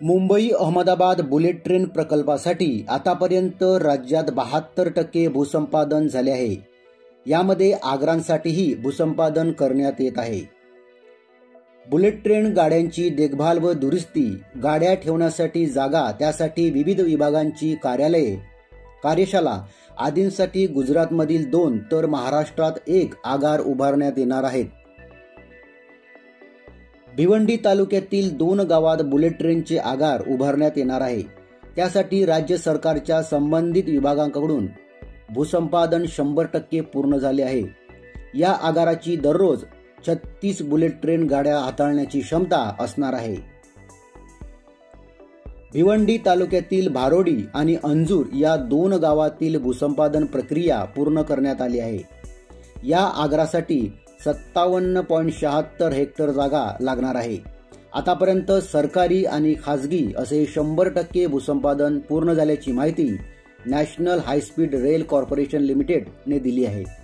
Mumbai Ahmedabad bullet train प्रकल्पासाठी आतापर्यंत राज्यात 72% भूसंपादन झाले आहे। यामध्ये आग्रांसाठीही भूसंपादन करण्यात येत आहे। बुलेट ट्रेन गाड्यांची देखभाल व दुरुस्ती, गाड्या ठेवण्यासाठी जागा, त्यासाठी विविध विभागांची कार्यालये, कार्यशाळा आदींसाठी गुजरातमधील 2 तर महाराष्ट्रात 1 आगार उभारण्यात येणार आहेत। भिवंडी तालुक्यातील 2 गावात बुलेट ट्रेनचे आगार उभारण्यात येणार आहे। त्यासाठी राज्य सरकारच्या संबंधित विभागांकडून भूसंपादन 100% पूर्ण झाले आहे। या आगाराची दररोज 36 बुलेट ट्रेन गाड्या हाताळण्याची क्षमता असणार आहे। भिवंडी तालुक्यातील भारोडी आणि अंजूर या 2 गावातील भूसंपादन प्रक्रिया पूर्ण करण्यात आली आहे। या आगारासाठी 57.76 हेक्टर जागा लागणार आहे। आतापर्यंत सरकारी आणि खासगी असे 100% भूसंपादन पूर्ण झाल्याची माहिती national high speed rail corporation limited ने दिली आहे।